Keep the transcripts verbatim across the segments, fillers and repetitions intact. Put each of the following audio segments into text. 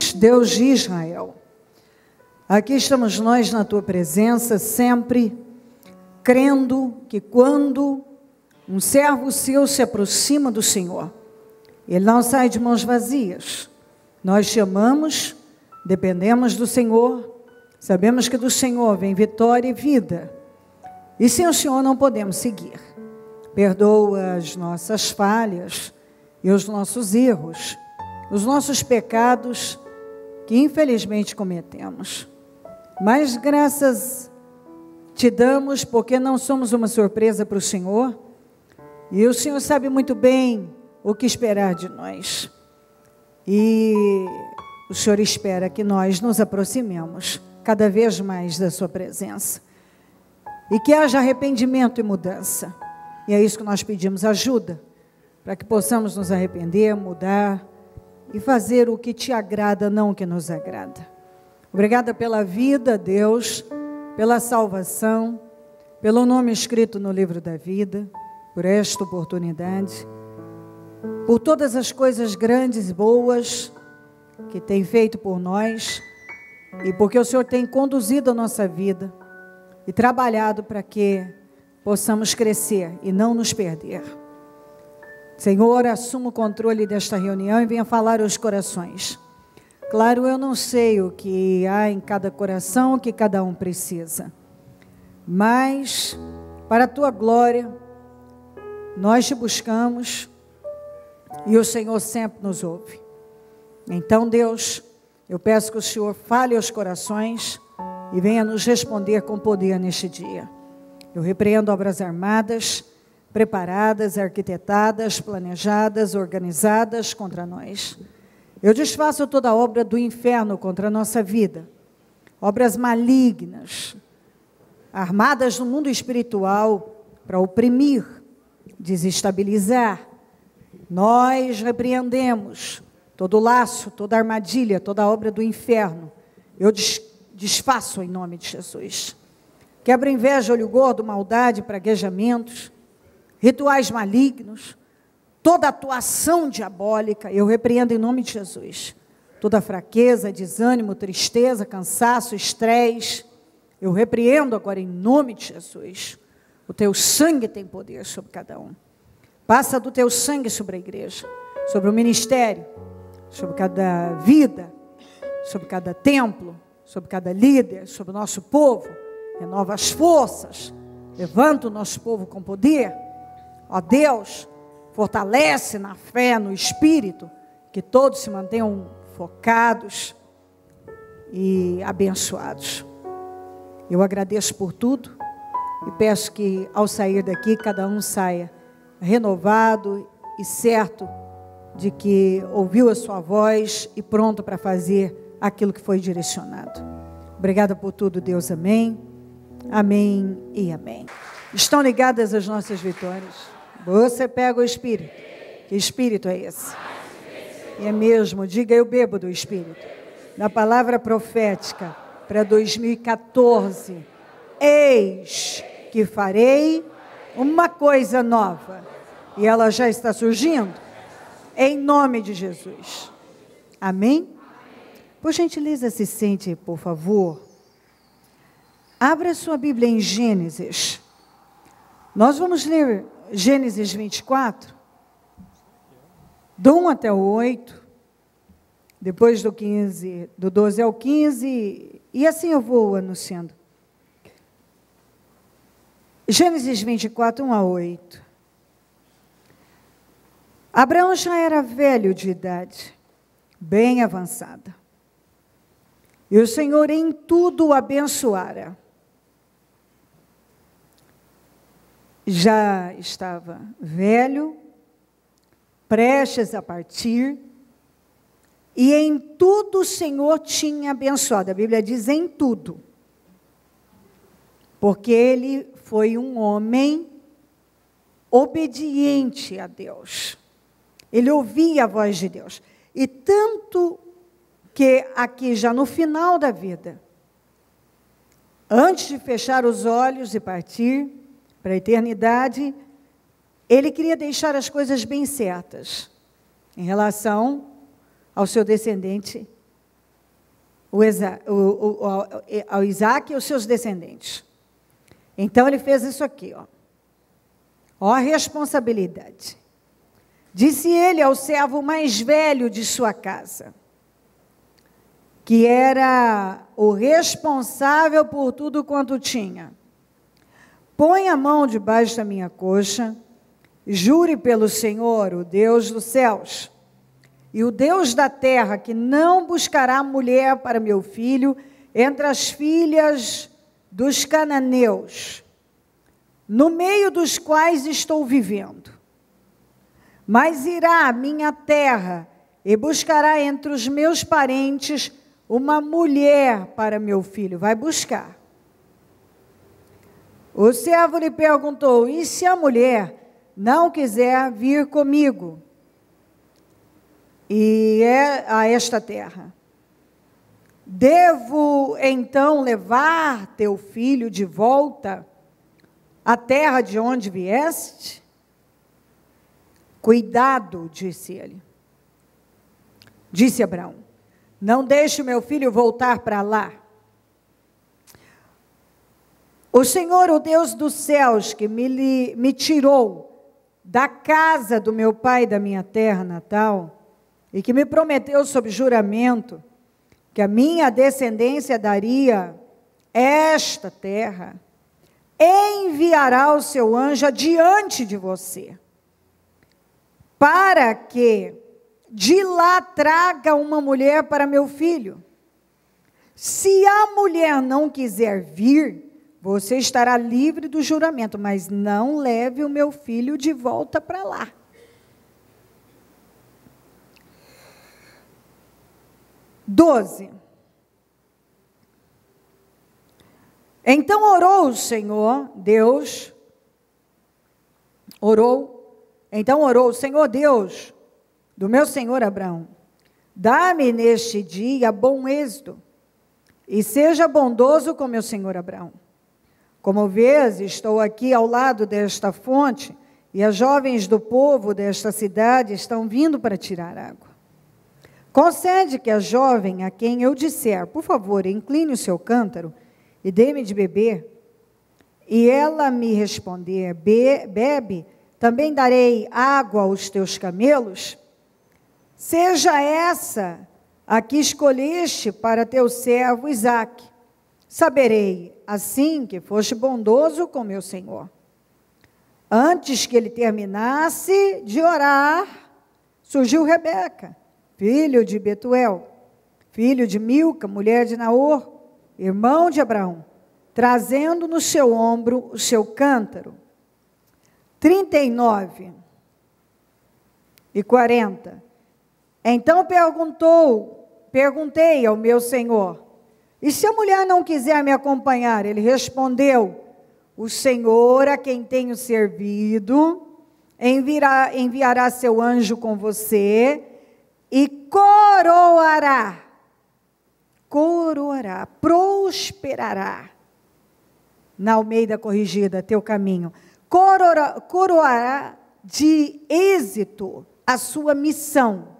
Deus, Deus de Israel, aqui estamos nós na tua presença, sempre crendo que quando um servo seu se aproxima do Senhor, ele não sai de mãos vazias. Nós te amamos, dependemos do Senhor, sabemos que do Senhor vem vitória e vida, e sem o Senhor não podemos seguir. Perdoa as nossas falhas e os nossos erros, os nossos pecados que infelizmente cometemos. Mas graças te damos porque não somos uma surpresa para o Senhor, e o Senhor sabe muito bem o que esperar de nós. E o Senhor espera que nós nos aproximemos cada vez mais da sua presença. E que haja arrependimento e mudança. E é isso que nós pedimos, ajuda, para que possamos nos arrepender, mudar e fazer o que te agrada, não o que nos agrada. Obrigada pela vida, Deus, pela salvação, pelo nome escrito no livro da vida, por esta oportunidade, por todas as coisas grandes e boas que tem feito por nós, e porque o Senhor tem conduzido a nossa vida e trabalhado para que possamos crescer e não nos perder. Senhor, assuma o controle desta reunião e venha falar aos corações. Claro, eu não sei o que há em cada coração, o que cada um precisa, mas para a tua glória, nós te buscamos e o Senhor sempre nos ouve. Então, Deus, eu peço que o Senhor fale aos corações e venha nos responder com poder neste dia. Eu repreendo obras armadas, preparadas, arquitetadas, planejadas, organizadas contra nós. Eu desfaço toda obra do inferno contra a nossa vida, obras malignas, armadas no mundo espiritual para oprimir, desestabilizar. Nós repreendemos todo laço, toda armadilha, toda obra do inferno. Eu desfaço em nome de Jesus. Quebra inveja, olho gordo, maldade, praguejamentos, rituais malignos, toda atuação diabólica, eu repreendo em nome de Jesus. Toda fraqueza, desânimo, tristeza, cansaço, estresse, eu repreendo agora em nome de Jesus. O teu sangue tem poder sobre cada um. Passa do teu sangue sobre a igreja, sobre o ministério, sobre cada vida, sobre cada templo, sobre cada líder, sobre o nosso povo. Renova as forças, levanta o nosso povo com poder. Ó Deus, fortalece na fé, no espírito, que todos se mantenham focados e abençoados. Eu agradeço por tudo e peço que ao sair daqui, cada um saia renovado e certo de que ouviu a sua voz e pronto para fazer aquilo que foi direcionado. Obrigada por tudo, Deus, amém, amém e amém. Estão ligadas as nossas vitórias? Você pega o Espírito. Que Espírito é esse? E é mesmo, diga eu bebo do Espírito. Na palavra profética para dois mil e quatorze, eis que farei uma coisa nova, e ela já está surgindo, em nome de Jesus. Amém? Por gentileza, se sente, por favor. Abra sua Bíblia em Gênesis. Nós vamos ler Gênesis vinte e quatro, do um até o oito, depois do quinze, do doze ao quinze, e assim eu vou anunciando. Gênesis vinte e quatro, um a oito. Abraão já era velho de idade, bem avançada, e o Senhor em tudo o abençoara. Já estava velho, prestes a partir, e em tudo o Senhor tinha abençoado. A Bíblia diz em tudo, porque ele foi um homem obediente a Deus. Ele ouvia a voz de Deus. E tanto que aqui já no final da vida, antes de fechar os olhos e partir para a eternidade, ele queria deixar as coisas bem certas em relação ao seu descendente o, o, o, ao Isaac e os seus descendentes. Então ele fez isso aqui, ó. Ó a responsabilidade. Disse ele ao servo mais velho de sua casa, que era o responsável por tudo quanto tinha: põe a mão debaixo da minha coxa, jure pelo Senhor, o Deus dos céus, e o Deus da terra, que não buscará mulher para meu filho entre as filhas dos cananeus, no meio dos quais estou vivendo, mas irá à minha terra e buscará entre os meus parentes uma mulher para meu filho. Vai buscar. O servo lhe perguntou: e se a mulher não quiser vir comigo e é a esta terra, devo então levar teu filho de volta à terra de onde vieste? Cuidado, disse ele. Disse Abraão: não deixe o meu filho voltar para lá. O Senhor, o Deus dos céus, que me, me tirou da casa do meu pai e da minha terra natal, e que me prometeu sob juramento que a minha descendência daria esta terra, enviará o seu anjo adiante de você, para que de lá traga uma mulher para meu filho. Se a mulher não quiser vir, você estará livre do juramento, mas não leve o meu filho de volta para lá. doze. Então orou o Senhor, Deus, orou, então orou o Senhor Deus, do meu senhor Abraão: dá-me neste dia bom êxito, e seja bondoso com meu senhor Abraão. Como vês, estou aqui ao lado desta fonte, e as jovens do povo desta cidade estão vindo para tirar água. Concede que a jovem a quem eu disser: por favor, incline o seu cântaro e dê-me de beber, e ela me responder: Be- bebe, também darei água aos teus camelos. Seja essa a que escolheste para teu servo Isaque. Saberei, assim, que foste bondoso com meu senhor. Antes que ele terminasse de orar, surgiu Rebeca, filho de Betuel, filho de Milca, mulher de Naor, irmão de Abraão, trazendo no seu ombro o seu cântaro. trinta e nove e quarenta. Então perguntou, perguntei ao meu senhor: e se a mulher não quiser me acompanhar? Ele respondeu: o Senhor, a quem tenho servido, enviará, enviará seu anjo com você e coroará, coroará, prosperará, na Almeida Corrigida, teu caminho, coroará, coroará de êxito a sua missão,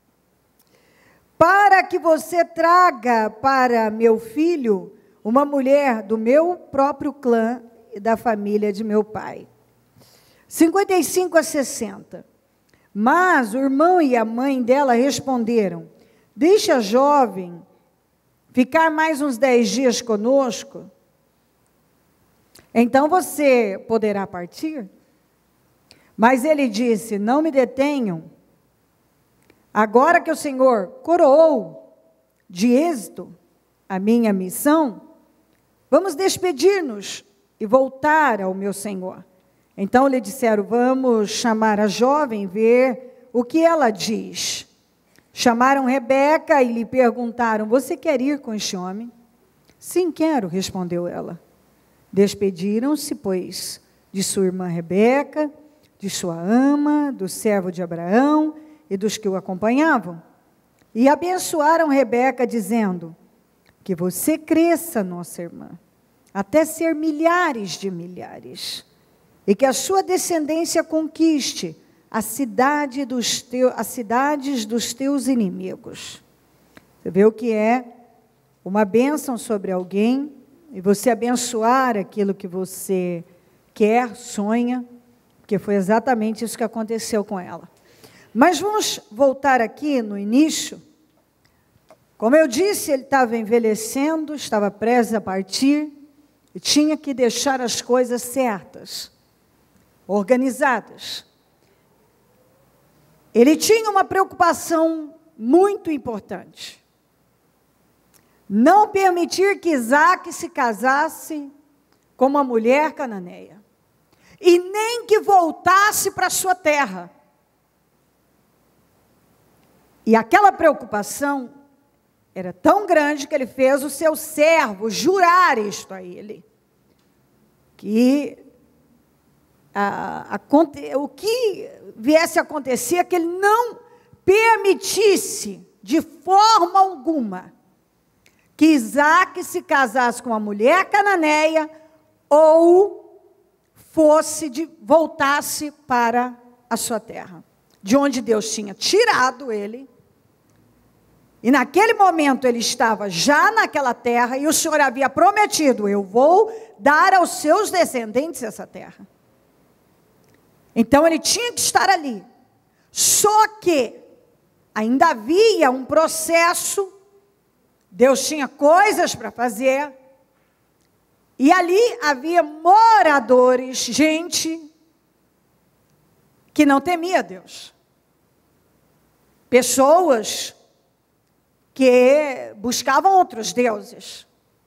para que você traga para meu filho uma mulher do meu próprio clã e da família de meu pai. cinquenta e cinco a sessenta. Mas o irmão e a mãe dela responderam: deixa a jovem ficar mais uns dez dias conosco, então você poderá partir. Mas ele disse: não me detenham. Agora que o Senhor coroou de êxito a minha missão, vamos despedir-nos e voltar ao meu Senhor. Então lhe disseram: vamos chamar a jovem, ver o que ela diz. Chamaram Rebeca e lhe perguntaram: você quer ir com este homem? Sim, quero, respondeu ela. Despediram-se, pois, de sua irmã Rebeca, de sua ama, do servo de Abraão e dos que o acompanhavam, e abençoaram Rebeca, dizendo: que você cresça, nossa irmã, até ser milhares de milhares, e que a sua descendência conquiste a cidade dos teus, as cidades dos teus inimigos. Você vê o que é uma bênção sobre alguém, e você abençoar aquilo que você quer, sonha, porque foi exatamente isso que aconteceu com ela. Mas vamos voltar aqui no início. Como eu disse, ele estava envelhecendo, estava prestes a partir, e tinha que deixar as coisas certas, organizadas. Ele tinha uma preocupação muito importante. Não permitir que Isaque se casasse com uma mulher cananeia. E nem que voltasse para a sua terra. E aquela preocupação era tão grande que ele fez o seu servo jurar isto a ele. Que a, a, o que viesse a acontecer é que ele não permitisse de forma alguma que Isaque se casasse com uma mulher cananeia ou fosse de, voltasse para a sua terra, de onde Deus tinha tirado ele. E naquele momento ele estava já naquela terra e o Senhor havia prometido: eu vou dar aos seus descendentes essa terra. Então ele tinha que estar ali. Só que ainda havia um processo. Deus tinha coisas para fazer, e ali havia moradores, gente que não temia Deus. Pessoas que buscavam outros deuses.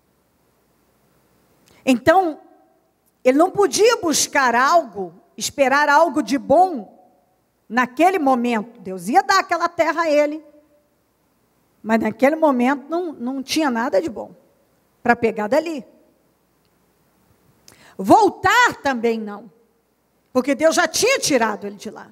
Então, ele não podia buscar algo, esperar algo de bom naquele momento. Deus ia dar aquela terra a ele. Mas naquele momento não, não tinha nada de bom para pegar dali. Voltar também não, porque Deus já tinha tirado ele de lá.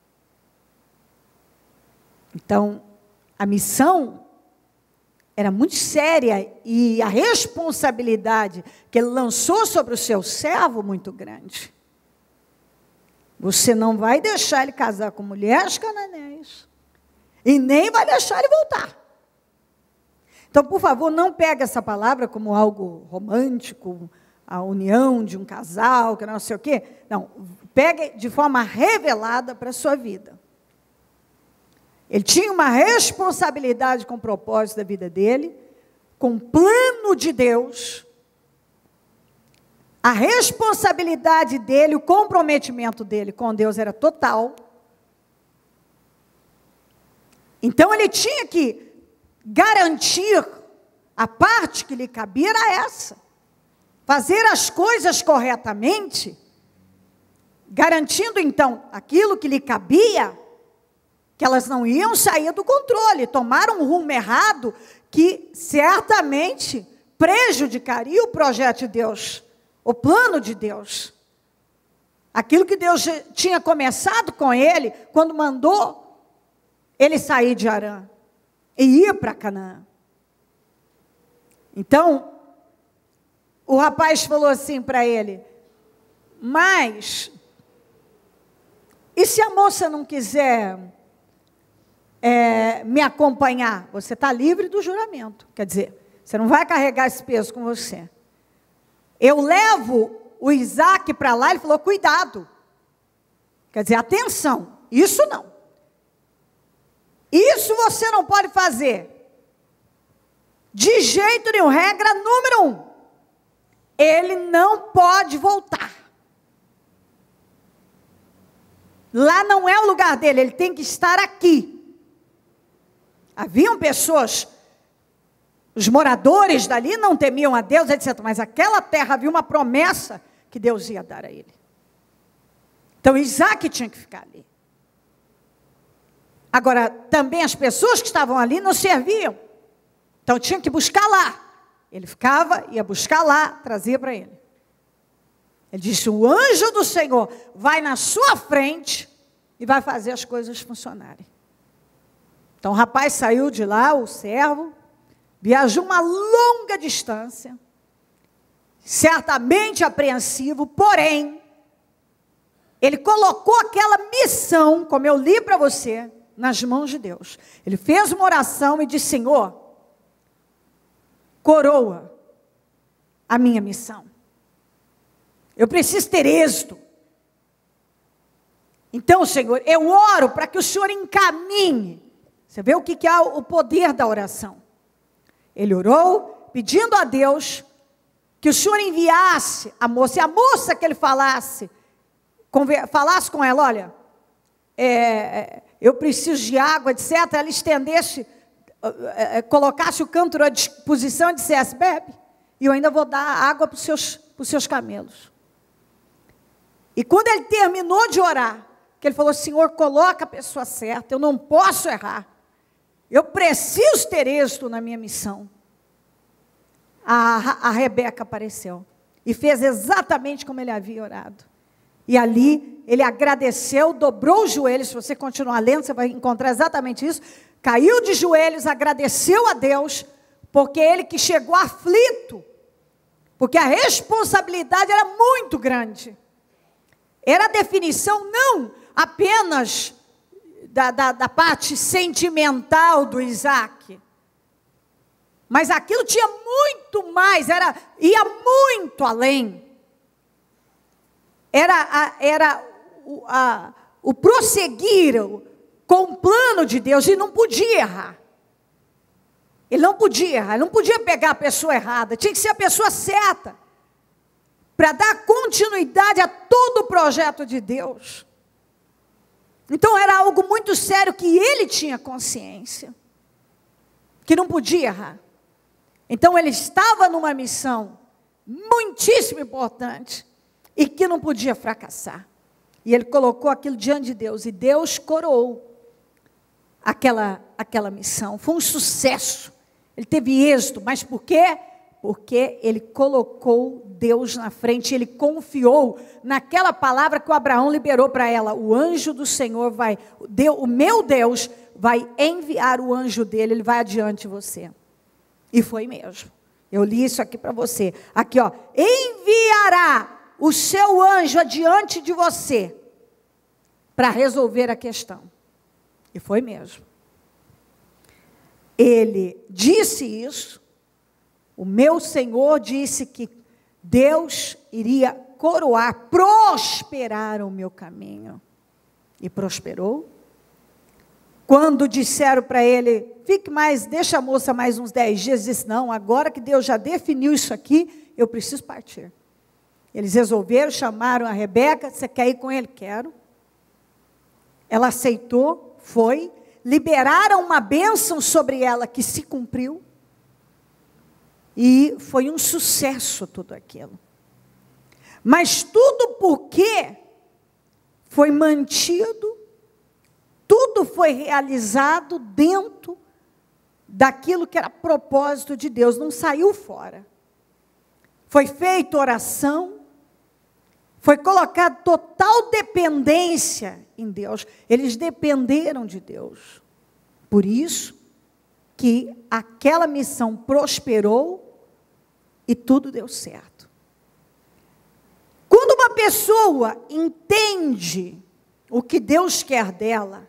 Então, a missão era muito séria e a responsabilidade que ele lançou sobre o seu servo muito grande. Você não vai deixar ele casar com mulheres cananeias e nem vai deixar ele voltar. Então, por favor, não pegue essa palavra como algo romântico, a união de um casal, que não sei o quê. Não, pegue de forma revelada para a sua vida. Ele tinha uma responsabilidade com o propósito da vida dele, com o plano de Deus. A responsabilidade dele, o comprometimento dele com Deus era total. Então, ele tinha que garantir a parte que lhe cabia era essa. Fazer as coisas corretamente, garantindo então aquilo que lhe cabia, que elas não iam sair do controle, tomar um rumo errado que certamente prejudicaria o projeto de Deus, o plano de Deus. Aquilo que Deus tinha começado com ele, quando mandou ele sair de Harã e ir para Canaã. Então, o rapaz falou assim para ele: mas, e se a moça não quiser é, me acompanhar? Você está livre do juramento. Quer dizer, você não vai carregar esse peso com você. Eu levo o Isaque para lá. Ele falou: cuidado. Quer dizer, atenção, isso não. Isso você não pode fazer. De jeito nenhum. Regra número um: ele não pode voltar. Lá não é o lugar dele, ele tem que estar aqui. Haviam pessoas, os moradores dali não temiam a Deus, etcétera. Mas aquela terra havia uma promessa que Deus ia dar a ele. Então Isaque tinha que ficar ali. Agora, também as pessoas que estavam ali não serviam. Então tinha que buscar lá. Ele ficava, ia buscar lá, trazia para ele. Ele disse: o anjo do Senhor vai na sua frente e vai fazer as coisas funcionarem. Então o rapaz saiu de lá, o servo, viajou uma longa distância, certamente apreensivo, porém, ele colocou aquela missão, como eu li para você, nas mãos de Deus. Ele fez uma oração e disse: Senhor, coroa a minha missão. Eu preciso ter êxito. Então, Senhor, eu oro para que o Senhor encaminhe. Você vê o que é o poder da oração. Ele orou, pedindo a Deus que o Senhor enviasse a moça. E a moça que ele falasse, falasse com ela, olha, é, eu preciso de água, etcétera. Ela estendesse, é, colocasse o cântaro à disposição e dissesse, bebe, e eu ainda vou dar água para os seus, para os seus camelos. E quando ele terminou de orar, que ele falou, Senhor, coloca a pessoa certa, eu não posso errar. Eu preciso ter êxito na minha missão. A, a Rebeca apareceu e fez exatamente como ele havia orado. E ali ele agradeceu, dobrou os joelhos. Se você continuar lendo, você vai encontrar exatamente isso. Caiu de joelhos, agradeceu a Deus, porque ele que chegou aflito, porque a responsabilidade era muito grande. Era a definição não apenas da, da, da parte sentimental do Isaac, mas aquilo tinha muito mais, era, ia muito além. Era, a, era o, a, o prosseguir com o plano de Deus, e não podia errar. Ele não podia errar, ele não podia pegar a pessoa errada, tinha que ser a pessoa certa, para dar continuidade a todo o projeto de Deus. Então era algo muito sério que ele tinha consciência, que não podia errar. Então ele estava numa missão muitíssimo importante e que não podia fracassar. E ele colocou aquilo diante de Deus e Deus coroou aquela, aquela missão. Foi um sucesso, ele teve êxito, mas por quê? Porque ele colocou Deus na frente, ele confiou naquela palavra que o Abraão liberou para ela. O anjo do Senhor vai, Deus, o meu Deus vai enviar o anjo dele, ele vai adiante de você. E foi mesmo. Eu li isso aqui para você. Aqui, ó, enviará o seu anjo adiante de você para resolver a questão. E foi mesmo. Ele disse isso. O meu Senhor disse que Deus iria coroar, prosperar o meu caminho. E prosperou. Quando disseram para ele, fique mais, deixa a moça mais uns dez dias, disse, não, agora que Deus já definiu isso aqui, eu preciso partir. Eles resolveram, chamaram a Rebeca, você quer ir com ele? Quero. Ela aceitou, foi, liberaram uma bênção sobre ela que se cumpriu. E foi um sucesso tudo aquilo. Mas tudo porque foi mantido, tudo foi realizado dentro daquilo que era propósito de Deus, não saiu fora. Foi feita oração, foi colocada total dependência em Deus. Eles dependeram de Deus. Por isso que aquela missão prosperou e tudo deu certo. Quando uma pessoa entende o que Deus quer dela,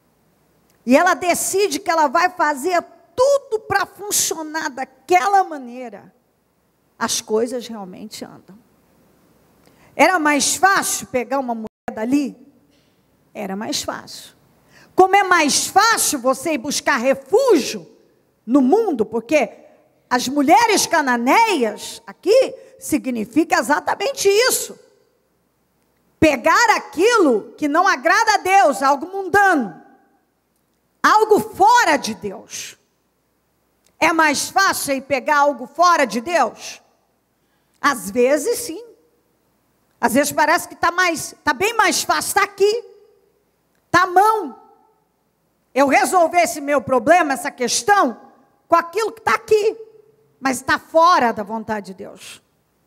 e ela decide que ela vai fazer tudo para funcionar daquela maneira, as coisas realmente andam. Era mais fácil pegar uma mulher dali? Era mais fácil. Como é mais fácil você ir buscar refúgio no mundo, porque as mulheres cananeias aqui significa exatamente isso. Pegar aquilo que não agrada a Deus, algo mundano, algo fora de Deus. É mais fácil ir pegar algo fora de Deus? Às vezes sim. Às vezes parece que está mais, tá bem mais fácil, está aqui, está à mão. Eu resolver esse meu problema, essa questão, com aquilo que está aqui, mas está fora da vontade de Deus.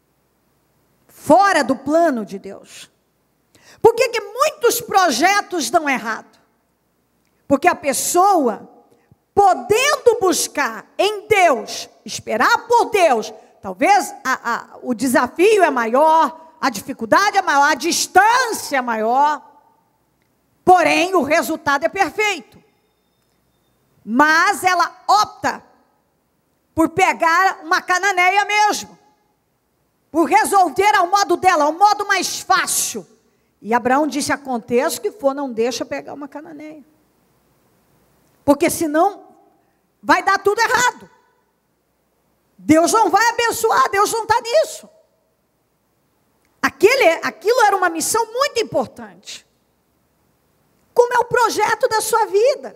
Fora do plano de Deus. Por que que muitos projetos dão errado? Porque a pessoa, podendo buscar em Deus, esperar por Deus, talvez a, a, o desafio é maior, a dificuldade é maior, a distância é maior, porém o resultado é perfeito. Mas ela opta por pegar uma cananeia mesmo, por resolver ao modo dela, ao modo mais fácil. E Abraão disse: aconteça o que for, não deixa pegar uma cananeia, porque senão vai dar tudo errado. Deus não vai abençoar, Deus não está nisso. Aquele, aquilo era uma missão muito importante. Como é o projeto da sua vida?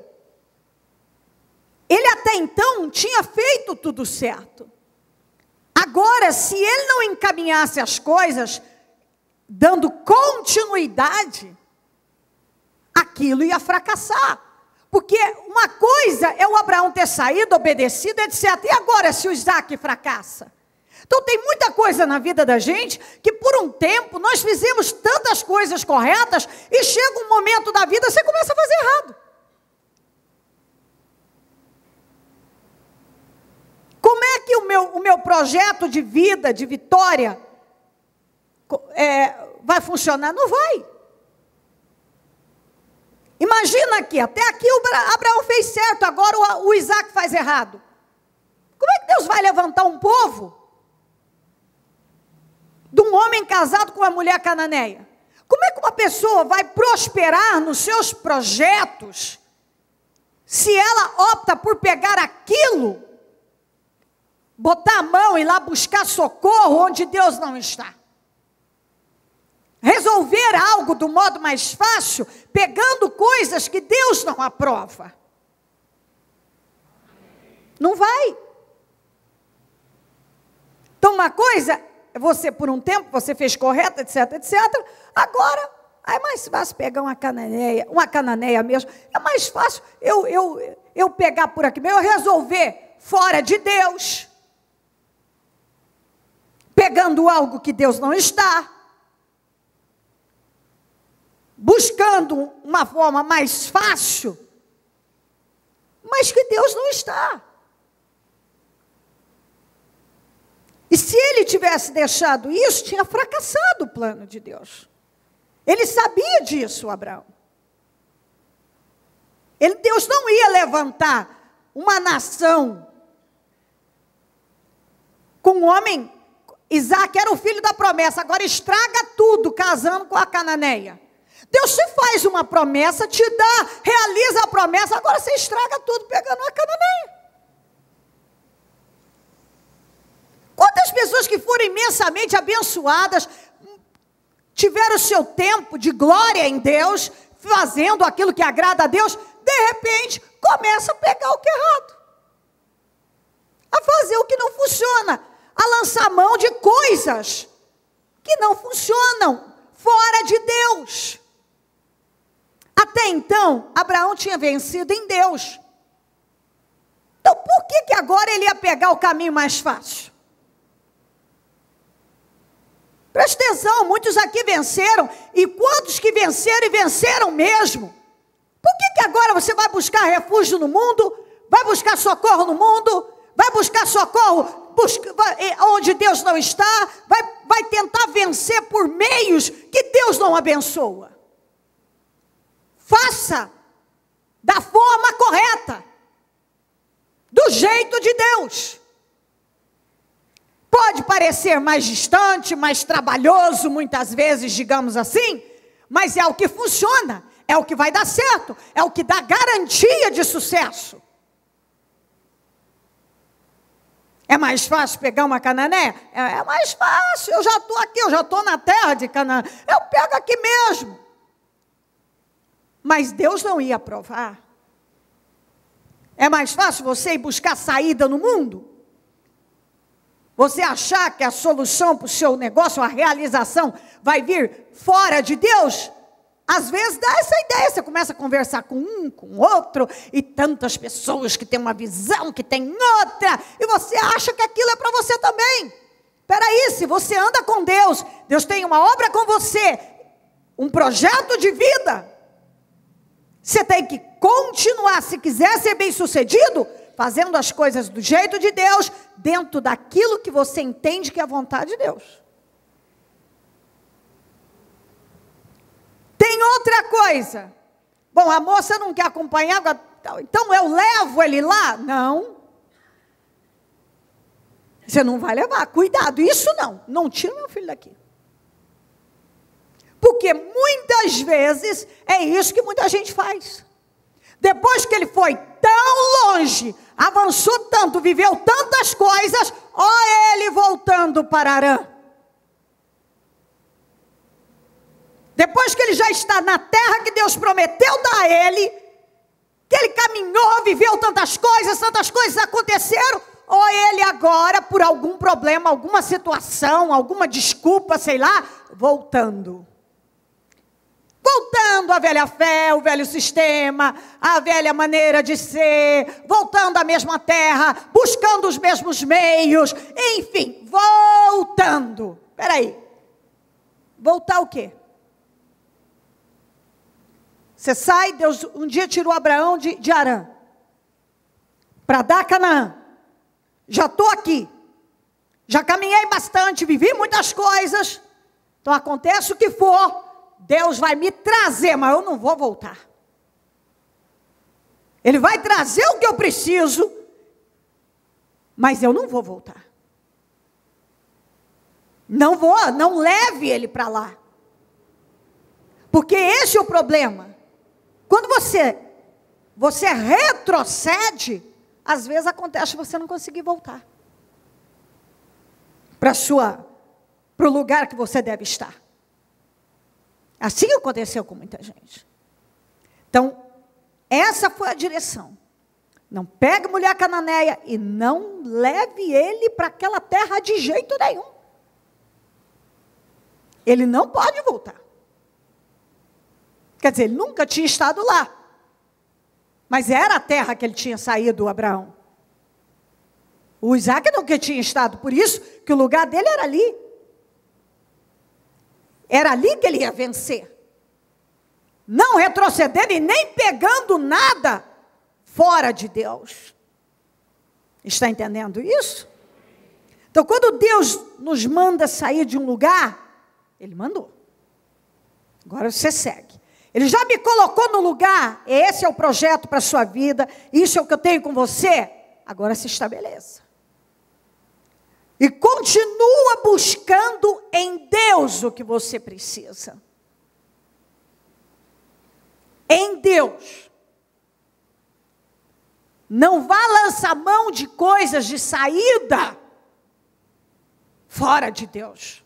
Ele até então tinha feito tudo certo. Agora, se ele não encaminhasse as coisas, dando continuidade, aquilo ia fracassar. Porque uma coisa é o Abraão ter saído, obedecido, etcétera. E agora, se o Isaac fracassa? Então tem muita coisa na vida da gente, que por um tempo nós fizemos tantas coisas corretas, e chega um momento da vida, você começa a fazer errado. Como é que o meu, o meu projeto de vida, de vitória, é, vai funcionar? Não vai. Imagina aqui, até aqui o Abraão fez certo, agora o, o Isaac faz errado. Como é que Deus vai levantar um povo de um homem casado com uma mulher cananeia? Como é que uma pessoa vai prosperar nos seus projetos se ela opta por pegar aquilo, botar a mão e ir lá buscar socorro onde Deus não está? Resolver algo do modo mais fácil, pegando coisas que Deus não aprova. Não vai. Então uma coisa, você por um tempo, você fez correto, etc, etcétera. Agora, é mais fácil pegar uma cananeia, uma cananeia mesmo. É mais fácil eu, eu, eu pegar por aqui mesmo, eu resolver fora de Deus. Pegando algo que Deus não está. Buscando uma forma mais fácil, mas que Deus não está. E se ele tivesse deixado isso, tinha fracassado o plano de Deus. Ele sabia disso, Abraão. Ele, Deus não ia levantar uma nação com um homem. Isaac era o filho da promessa, agora estraga tudo casando com a cananeia. Deus te faz uma promessa, te dá, realiza a promessa, agora você estraga tudo pegando uma cananeia. Quantas pessoas que foram imensamente abençoadas, tiveram o seu tempo de glória em Deus, fazendo aquilo que agrada a Deus, de repente começa a pegar o que é errado, a fazer o que não funciona, a lançar mão de coisas que não funcionam, fora de Deus. Até então, Abraão tinha vencido em Deus. Então, por que que agora ele ia pegar o caminho mais fácil? Presta atenção, muitos aqui venceram, e quantos que venceram e venceram mesmo? Por que que agora você vai buscar refúgio no mundo, vai buscar socorro no mundo, vai buscar socorro busca, vai, onde Deus não está, vai, vai tentar vencer por meios que Deus não abençoa? Faça da forma correta, do jeito de Deus. Pode parecer mais distante, mais trabalhoso, muitas vezes, digamos assim, mas é o que funciona, é o que vai dar certo, é o que dá garantia de sucesso. É mais fácil pegar uma cananeia? É, é mais fácil, eu já estou aqui, eu já estou na terra de Canaã, eu pego aqui mesmo. Mas Deus não ia aprovar. É mais fácil você ir buscar saída no mundo? Você achar que a solução para o seu negócio, a realização, vai vir fora de Deus? Às vezes dá essa ideia, você começa a conversar com um, com outro, e tantas pessoas que têm uma visão, que têm outra, e você acha que aquilo é para você também. Espera aí, se você anda com Deus, Deus tem uma obra com você, um projeto de vida, você tem que continuar, se quiser ser bem sucedido, fazendo as coisas do jeito de Deus, dentro daquilo que você entende que é a vontade de Deus. Tem outra coisa. Bom, a moça não quer acompanhar, então eu levo ele lá? Não. Você não vai levar, cuidado, isso não, não tira meu filho daqui. Porque muitas vezes é isso que muita gente faz. Depois que ele foi tão longe, avançou tanto, viveu tantas coisas, ó ele voltando para Harã. Depois que ele já está na terra que Deus prometeu dar a ele, que ele caminhou, viveu tantas coisas, tantas coisas aconteceram, ou ele agora, por algum problema, alguma situação, alguma desculpa, sei lá, voltando. Voltando à velha fé, o velho sistema, a velha maneira de ser, voltando à mesma terra, buscando os mesmos meios, enfim, voltando. Espera aí, voltar o quê? Você sai, Deus um dia tirou Abraão de, de Harã, para dar Canaã. Já estou aqui, já caminhei bastante, vivi muitas coisas, então acontece o que for, Deus vai me trazer, mas eu não vou voltar. Ele vai trazer o que eu preciso, mas eu não vou voltar. Não vou, não leve ele para lá. Porque esse é o problema. Quando você, você retrocede, às vezes acontece você não conseguir voltar para sua, para o lugar que você deve estar. Assim aconteceu com muita gente. Então, essa foi a direção. Não pegue mulher cananeia e não leve ele para aquela terra de jeito nenhum. Ele não pode voltar. Quer dizer, ele nunca tinha estado lá. Mas era a terra que ele tinha saído, Abraão. O Isaac nunca tinha estado, por isso que o lugar dele era ali. Era ali que ele ia vencer. Não retrocedendo e nem pegando nada fora de Deus. Está entendendo isso? Então, quando Deus nos manda sair de um lugar, Ele mandou. Agora você segue. Ele já me colocou no lugar, esse é o projeto para a sua vida, isso é o que eu tenho com você, agora se estabeleça. E continua buscando em Deus o que você precisa. Em Deus. Não vá lançar mão de coisas de saída fora de Deus.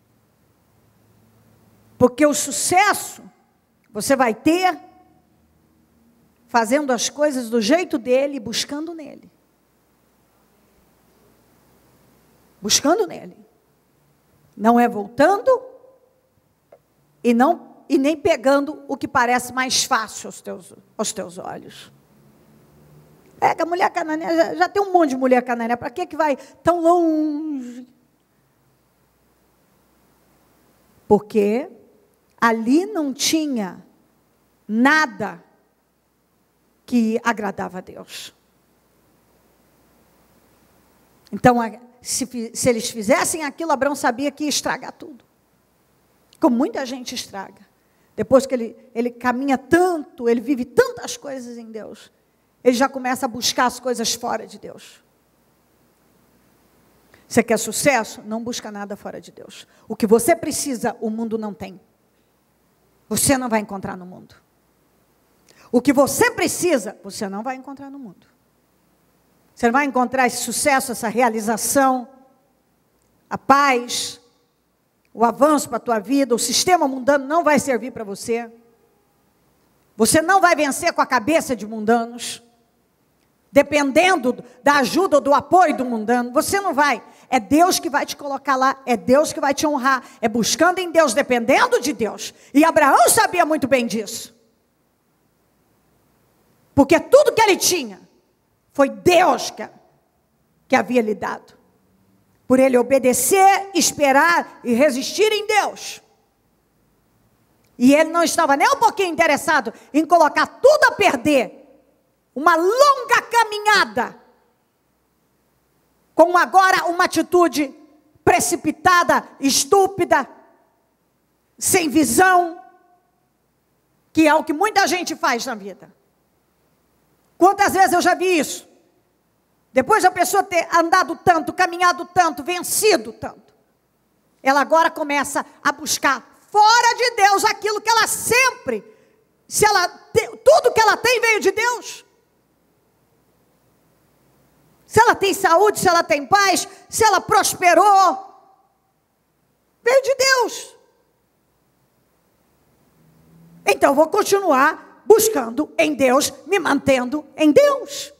Porque o sucesso você vai ter fazendo as coisas do jeito dele, buscando nele. Buscando nele. Não é voltando e, não, e nem pegando o que parece mais fácil aos teus, aos teus olhos. É que a mulher cananeia, já, já tem um monte de mulher cananeia, para que que vai tão longe? Porque ali não tinha nada que agradava a Deus. Então, se, se eles fizessem aquilo, Abraão sabia que ia estragar tudo. Como muita gente estraga. Depois que ele, ele caminha tanto, ele vive tantas coisas em Deus, ele já começa a buscar as coisas fora de Deus. Você quer sucesso? Não busca nada fora de Deus. O que você precisa, o mundo não tem. Você não vai encontrar no mundo. O que você precisa, você não vai encontrar no mundo. Você não vai encontrar esse sucesso, essa realização, a paz, o avanço para a tua vida, o sistema mundano não vai servir para você. Você não vai vencer com a cabeça de mundanos, dependendo da ajuda ou do apoio do mundano. Você não vai. É Deus que vai te colocar lá, é Deus que vai te honrar, é buscando em Deus, dependendo de Deus. E Abraão sabia muito bem disso. Porque tudo que ele tinha, foi Deus que, que havia lhe dado. Por ele obedecer, esperar e resistir em Deus. E ele não estava nem um pouquinho interessado em colocar tudo a perder. Uma longa caminhada. Com agora uma atitude precipitada, estúpida, sem visão. Que é o que muita gente faz na vida. Quantas vezes eu já vi isso? depois da pessoa ter andado tanto, caminhado tanto, vencido tanto, ela agora começa a buscar fora de Deus aquilo que ela sempre, se ela tudo que ela tem veio de Deus. Se ela tem saúde, se ela tem paz, se ela prosperou, veio de Deus. Então eu vou continuar buscando em Deus, me mantendo em Deus.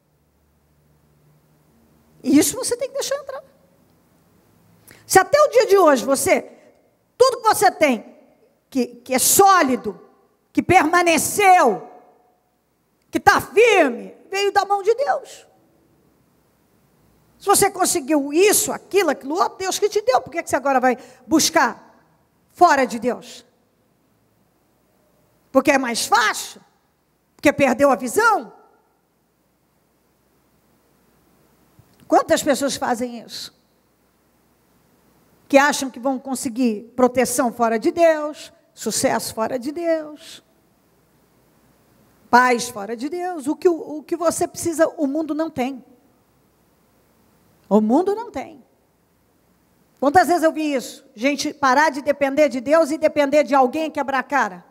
E isso você tem que deixar entrar. Se até o dia de hoje você, tudo que você tem, que, que é sólido, que permaneceu, que está firme, veio da mão de Deus. Se você conseguiu isso, aquilo, aquilo outro, Deus que te deu, por que você agora vai buscar fora de Deus? Porque é mais fácil? Porque perdeu a visão? Quantas pessoas fazem isso? Que acham que vão conseguir proteção fora de Deus, sucesso fora de Deus, paz fora de Deus. O que, o, o que você precisa, o mundo não tem. O mundo não tem. Quantas vezes eu vi isso? Gente parar de depender de Deus e depender de alguém quebrar a cara.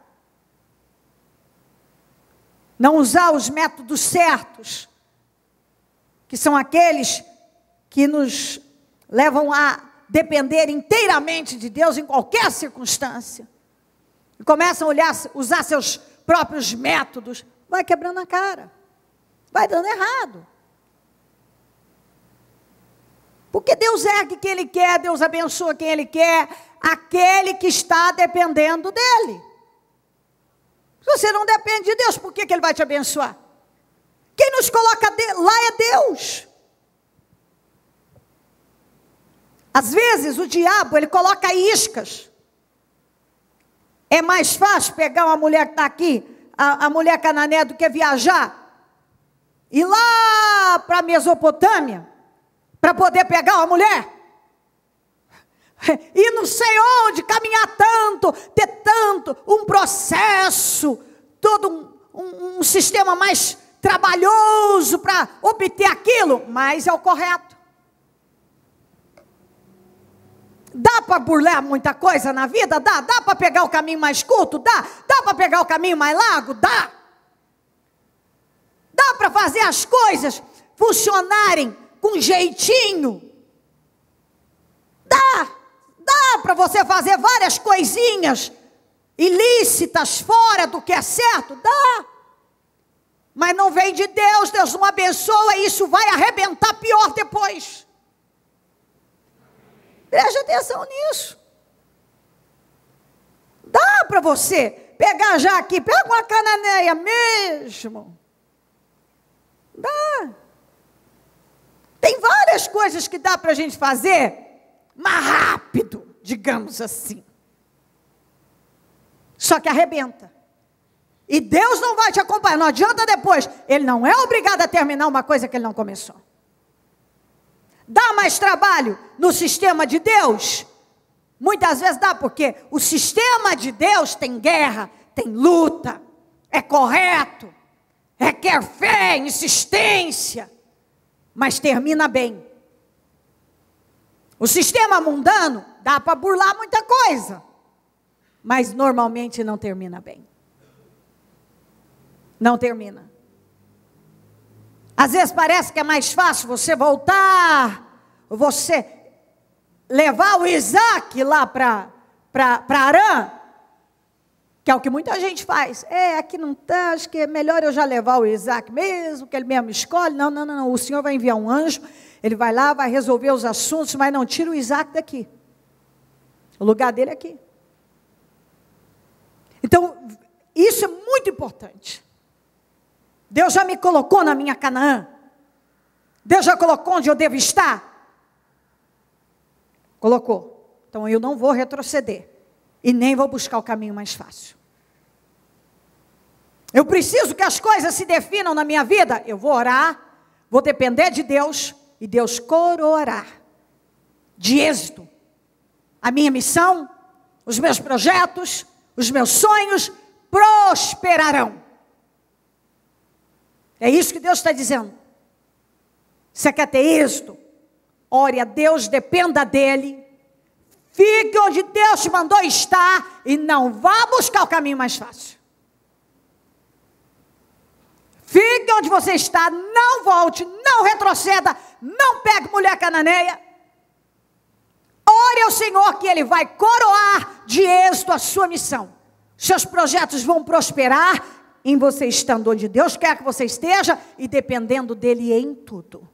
Não usar os métodos certos, que são aqueles que nos levam a depender inteiramente de Deus em qualquer circunstância. E começam a olhar, usar seus próprios métodos. Vai quebrando a cara. Vai dando errado. Porque Deus ergue quem Ele quer, Deus abençoa quem Ele quer, aquele que está dependendo dEle. Se você não depende de Deus, por que, que Ele vai te abençoar? Quem nos coloca de, lá é Deus. Às vezes o diabo, ele coloca iscas. É mais fácil pegar uma mulher que está aqui, a, a mulher cananeia, do que viajar, ir lá para a Mesopotâmia, para poder pegar uma mulher, e não sei onde, caminhar tanto, ter tanto, um processo, todo um, um, um sistema mais trabalhoso para obter aquilo, mas é o correto. Dá para burlar muita coisa na vida? Dá. Dá para pegar o caminho mais curto? Dá. Dá para pegar o caminho mais largo? Dá. Dá para fazer as coisas funcionarem com jeitinho? Dá. Dá para você fazer várias coisinhas ilícitas fora do que é certo? Dá. Mas não vem de Deus, Deus não abençoa, e isso vai arrebentar pior depois. Preste atenção nisso. Dá para você pegar já aqui, pega uma cananeia mesmo. Dá. Tem várias coisas que dá para a gente fazer mais rápido, digamos assim. Só que arrebenta. E Deus não vai te acompanhar, não adianta depois. Ele não é obrigado a terminar uma coisa que Ele não começou. Dá mais trabalho no sistema de Deus? Muitas vezes dá, porque o sistema de Deus tem guerra, tem luta, é correto, requer fé, insistência, mas termina bem. O sistema mundano dá para burlar muita coisa, mas normalmente não termina bem. Não termina. Às vezes parece que é mais fácil você voltar, você levar o Isaac lá para Arã, que é o que muita gente faz. É, aqui não está, acho que é melhor eu já levar o Isaac mesmo, que ele mesmo escolhe. Não, não, não, não, o Senhor vai enviar um anjo, ele vai lá, vai resolver os assuntos, mas não tira o Isaac daqui. O lugar dele é aqui. Então, isso é muito importante. Deus já me colocou na minha Canaã. Deus já colocou onde eu devo estar. Colocou. Então eu não vou retroceder. E nem vou buscar o caminho mais fácil. Eu preciso que as coisas se definam na minha vida. Eu vou orar, vou depender de Deus. E Deus coroará de êxito a minha missão, os meus projetos, os meus sonhos prosperarão. É isso que Deus está dizendo. Você quer ter êxito? Ore a Deus, dependa dEle. Fique onde Deus te mandou estar e não vá buscar o caminho mais fácil. Fique onde você está, não volte, não retroceda, não pegue mulher cananeia. Ore ao Senhor que Ele vai coroar de êxito a sua missão. Seus projetos vão prosperar em você estando onde Deus quer que você esteja e dependendo dEle em tudo.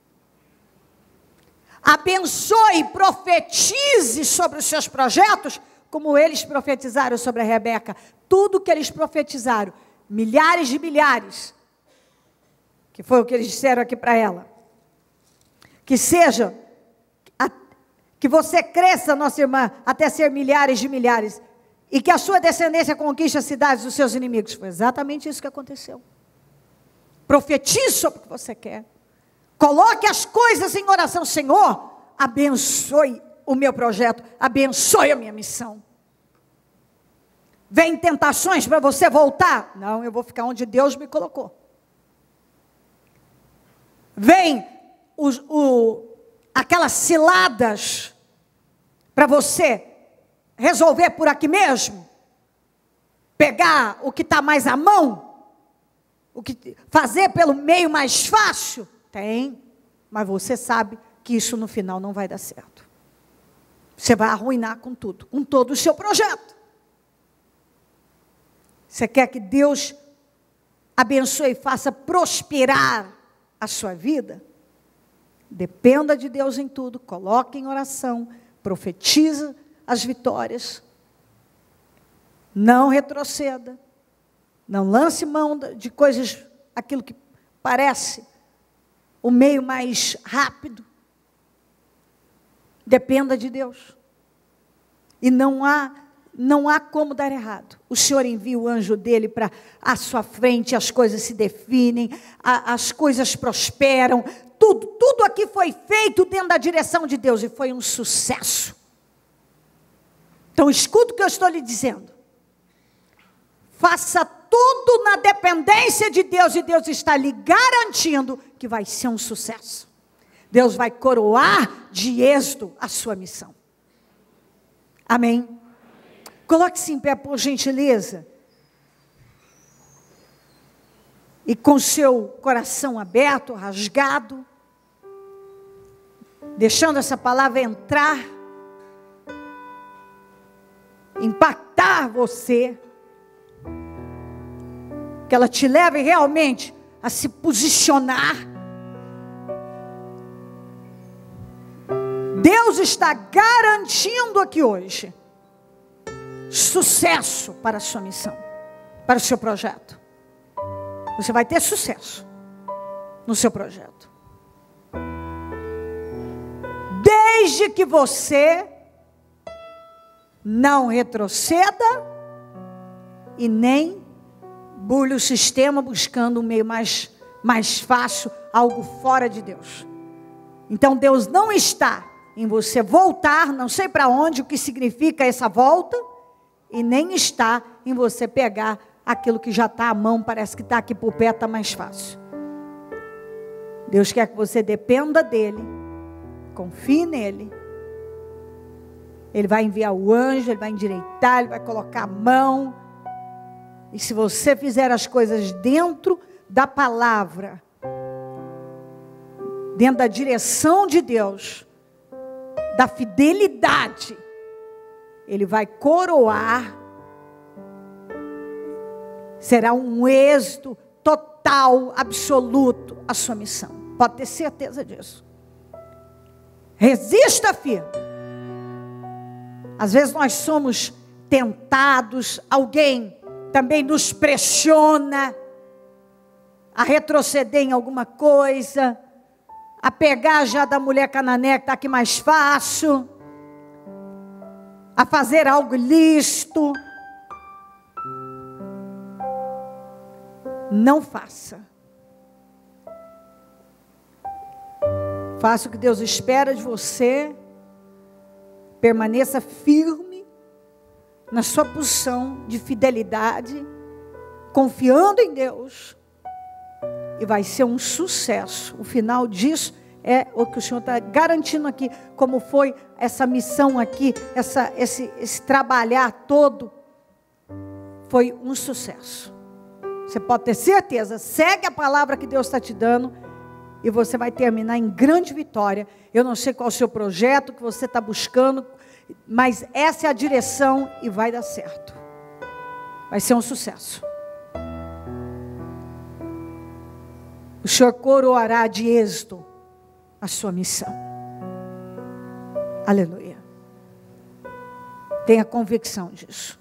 Abençoe, profetize sobre os seus projetos, como eles profetizaram sobre a Rebeca. Tudo que eles profetizaram, milhares de milhares, que foi o que eles disseram aqui para ela. Que seja, a, que você cresça, nossa irmã, até ser milhares de milhares, e que a sua descendência conquiste as cidades dos seus inimigos. Foi exatamente isso que aconteceu. Profetize sobre o que você quer. Coloque as coisas em oração. Senhor, abençoe o meu projeto, abençoe a minha missão. Vem tentações para você voltar? Não, eu vou ficar onde Deus me colocou. Vem os, o, aquelas ciladas para você resolver por aqui mesmo, pegar o que está mais à mão, o que, fazer pelo meio mais fácil. Tem, mas você sabe que isso no final não vai dar certo. Você vai arruinar com tudo, com todo o seu projeto. Você quer que Deus abençoe e faça prosperar a sua vida? Dependa de Deus em tudo, coloque em oração, profetiza as vitórias. Não retroceda, não lance mão de coisas, aquilo que parece o meio mais rápido. Dependa de Deus. E não há, não há como dar errado. O Senhor envia o anjo dele para a sua frente, as coisas se definem, a, as coisas prosperam. Tudo, tudo aqui foi feito dentro da direção de Deus e foi um sucesso. Então escuta o que eu estou lhe dizendo. Faça tudo na dependência de Deus e Deus está lhe garantindo que vai ser um sucesso. Deus vai coroar de êxito a sua missão. Amém? Coloque-se em pé, por gentileza. E com seu coração aberto, rasgado, deixando essa palavra entrar, impactar você, que ela te leve realmente a se posicionar. Deus está garantindo aqui hoje sucesso para a sua missão, para o seu projeto. Você vai ter sucesso no seu projeto. Desde que você não retroceda e nem burle o sistema buscando um meio mais, mais fácil, algo fora de Deus. Então Deus não está em você voltar, não sei para onde, o que significa essa volta, e nem está em você pegar aquilo que já está à mão, parece que está aqui por perto, está mais fácil. Deus quer que você dependa dEle, confie nele. Ele vai enviar o anjo, Ele vai endireitar, Ele vai colocar a mão. E se você fizer as coisas dentro da palavra, dentro da direção de Deus, da fidelidade, Ele vai coroar, será um êxito total, absoluto, a sua missão. Pode ter certeza disso. Resista firme. Às vezes nós somos tentados, alguém também nos pressiona a retroceder em alguma coisa, a pegar já da mulher cananeia que está aqui mais fácil, a fazer algo ilícito. Não faça. Faça o que Deus espera de você. Permaneça firme na sua posição de fidelidade, confiando em Deus. E vai ser um sucesso. O final disso é o que o Senhor está garantindo aqui, como foi essa missão aqui, essa, esse, esse trabalhar todo, foi um sucesso. Você pode ter certeza, segue a palavra que Deus está te dando, e você vai terminar em grande vitória. Eu não sei qual é o seu projeto que você está buscando, mas essa é a direção e vai dar certo. Vai ser um sucesso. O Senhor coroará de êxito a sua missão. Aleluia. Tenha convicção disso.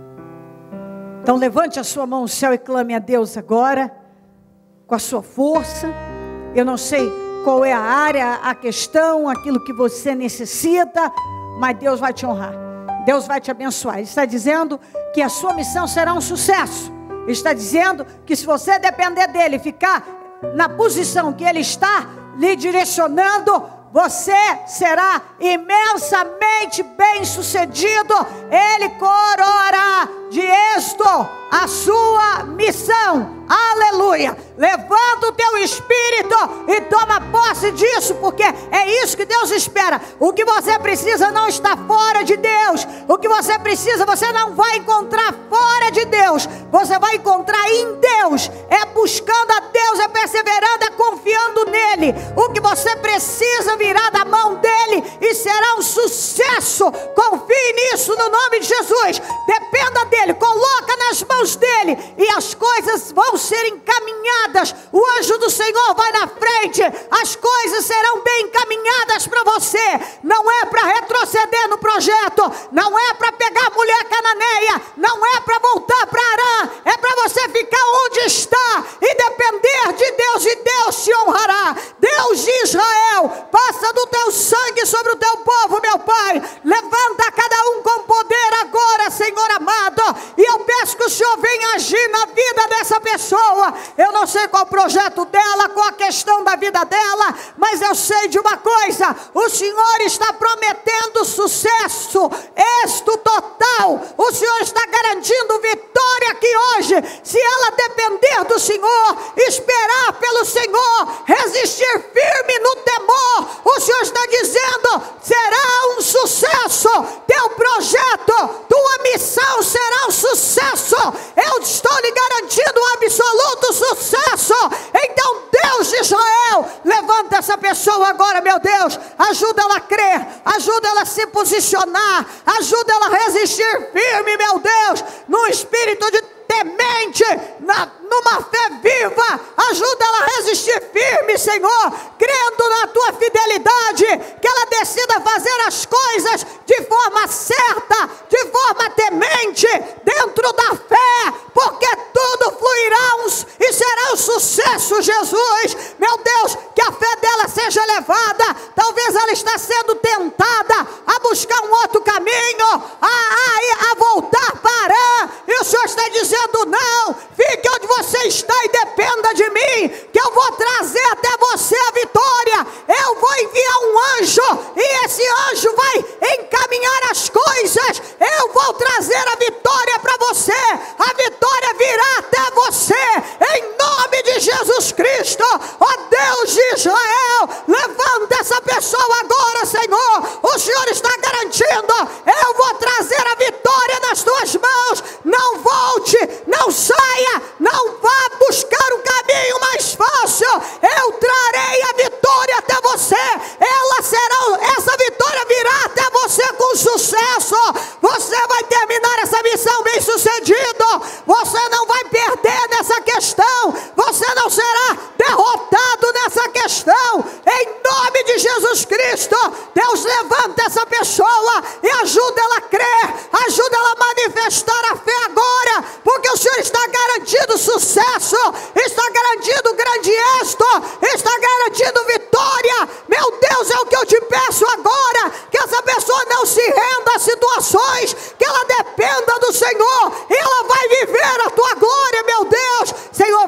Então levante a sua mão ao céu e clame a Deus agora, com a sua força. Eu não sei qual é a área, a questão, aquilo que você necessita, mas Deus vai te honrar. Deus vai te abençoar. Ele está dizendo que a sua missão será um sucesso. Ele está dizendo que se você depender dele, ficar na posição que ele está lhe direcionando, você será imensamente bem sucedido. Ele coroará de êxito a sua missão. Aleluia. Levanta o teu espírito e toma posse disso, porque é isso que Deus espera. O que você precisa não está fora de Deus. O que você precisa você não vai encontrar fora de Deus. Você vai encontrar em Deus. É buscando a Deus, é perseverando, é confiando nele. O que você precisa virá da mão dele e será um sucesso. Confie nisso no nome de Jesus. Dependa dele, coloca nas mãos dele e as coisas vão ser encaminhadas. O anjo do Senhor vai na frente. As coisas serão bem encaminhadas para você. Não é para retroceder no projeto, não é para pegar a mulher cananeia, não é para voltar para Arã, é para você ficar onde está e depender de Deus, e Deus te honrará. Deus de Israel, passa do teu sangue sobre o teu povo, meu Pai. Levanta cada um com poder agora, Senhor amado, e eu peço que o Senhor venha agir na vida dessa pessoa. Eu não sei qual o projeto dela, qual a questão da vida dela, mas eu sei de uma coisa: o Senhor está prometendo sucesso, êxito total. O Senhor está garantindo vitória aqui hoje, se ela depender do Senhor, esperar pelo Senhor, resistir firme no temor. O Senhor está dizendo: será um sucesso teu projeto, tua missão será um sucesso. Eu estou lhe garantindo um absoluto sucesso. Então, Deus de Israel, levanta essa pessoa agora, meu Deus. Ajuda ela a crer, ajuda ela a se posicionar, ajuda ela a resistir firme, meu Deus, no espírito de temente, na, numa fé viva. Ajuda ela a resistir firme, Senhor, crendo na tua fidelidade, que ela decida fazer as coisas de forma certa, de forma temente, dentro da fé, porque tudo fluirá uns, e será um sucesso, Jesus. Meu Deus, que a fé dela seja elevada. Talvez ela está sendo tentada a buscar um outro caminho, a, a, a voltar para Arã, e o Senhor está dizendo: não, fique onde você está e dependa de mim, que eu vou trazer até você a vitória. Eu vou enviar um anjo, e esse anjo vai encaminhar as coisas. Eu vou trazer a vitória para você. A vitória virá até você, em nome de Jesus Cristo. Ó Deus de Israel, levanta essa pessoa agora, Senhor. O Senhor está garantindo: eu vou trazer a vitória nas tuas mãos. Não volte, não saia, não vá buscar um caminho mais fácil. Eu trarei a vitória até você. Ela será, essa vitória virá até você com sucesso. Você vai terminar essa missão bem sucedido. Você não vai perder nessa questão. Você não será derrotado nessa questão. Em nome de Jesus Cristo, Deus levanta essa pessoa e ajuda ela a crer, ajuda ela a manifestar a fé agora, porque o Senhor está garantindo sucesso, está garantindo grande êxito, está garantindo vitória. Meu Deus, é o que eu te peço agora, que essa pessoa não se renda a situações, que ela dependa do Senhor, e ela vai viver a tua glória, meu Deus. Senhor, vai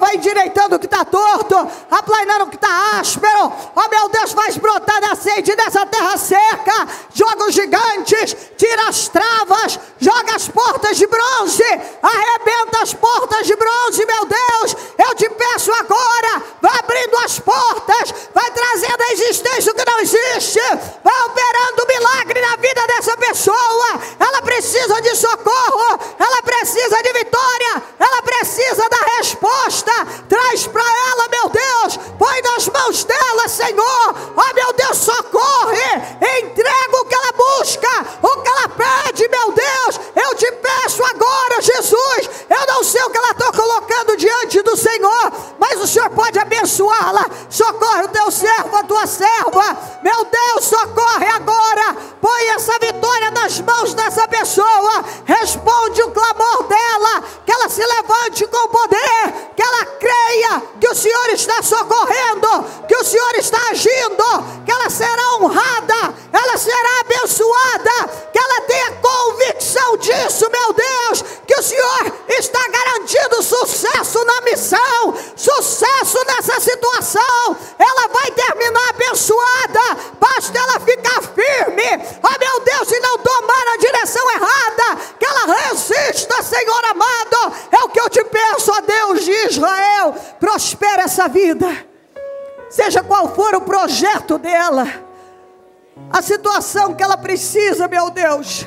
vai endireitando o que está torto, aplanando o que está áspero. Ó meu Deus, faz brotar nascente dessa terra seca. Joga os gigantes, tira as travas, joga as portas de bronze, arrebenta as portas de bronze, meu Deus. Eu te peço agora, vai abrindo as portas, vai trazendo a existência o que não existe, vai operando um milagre na vida dessa pessoa. Ela precisa de socorro, ela precisa de vitória, ela precisa da resposta. Traz para ela, meu Deus, põe nas mãos dela, Senhor. Ó meu Deus, socorre, entrega o que ela busca, o que ela pede, meu Deus. Eu te peço agora, Jesus, eu não sei o que ela está colocando diante do Senhor, mas o Senhor pode abençoá-la. Socorre o teu servo, a tua serva, meu Deus, socorre agora, põe essa vitória nas mãos dessa pessoa, responde o clamor dela, que ela se levante com poder, que ela creia que o Senhor está socorrendo, que o Senhor está agindo, que ela será honrada, ela será abençoada, que ela tenha convicção disso, meu Deus, que o Senhor está garantindo sucesso na missão, sucesso nessa situação. Ela vai terminar abençoada, basta ela ficar firme, ó meu Deus, e não tomar a direção errada, que ela resista, Senhor amado. É o que eu te peço, ó Deus de Israel, prospera essa vida, seja qual for o projeto dela, a situação que ela precisa, meu Deus,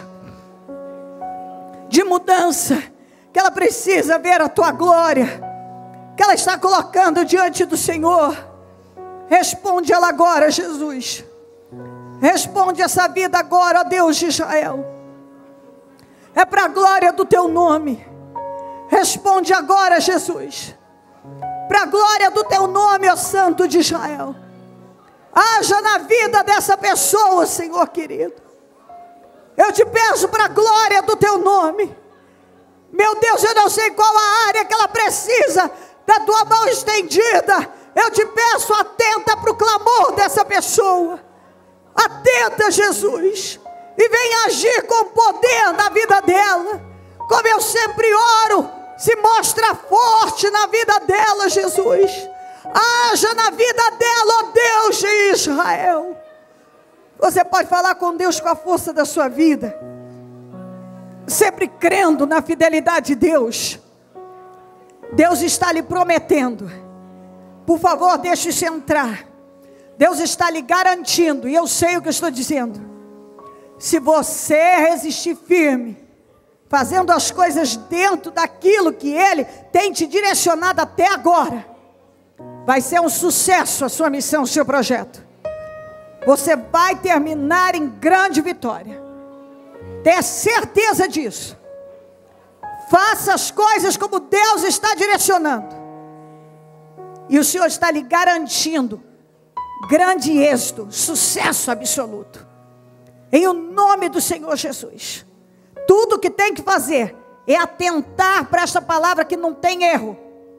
de mudança, que ela precisa ver a tua glória, que ela está colocando diante do Senhor. Responde ela agora, Jesus. Responde essa vida agora, ó Deus de Israel. É para a glória do teu nome. Responde agora, Jesus. Para a glória do teu nome, ó Santo de Israel. Haja na vida dessa pessoa, Senhor querido. Eu te peço para a glória do teu nome. Meu Deus, eu não sei qual a área que ela precisa da tua mão estendida. Eu te peço, atenta para o clamor dessa pessoa. Atenta, Jesus, e vem agir com poder na vida dela. Como eu sempre oro, se mostra forte na vida dela, Jesus. Haja na vida dela, ó Deus de Israel. Você pode falar com Deus com a força da sua vida, sempre crendo na fidelidade de Deus. Deus está lhe prometendo. Por favor, deixe isso entrar. Deus está lhe garantindo, e eu sei o que eu estou dizendo. Se você resistir firme, fazendo as coisas dentro daquilo que Ele tem te direcionado até agora, vai ser um sucesso a sua missão, o seu projeto. Você vai terminar em grande vitória. Tenha certeza disso. Faça as coisas como Deus está direcionando. E o Senhor está lhe garantindo grande êxito, sucesso absoluto. Em o nome do Senhor Jesus. Tudo que tem que fazer é atentar para esta palavra que não tem erro.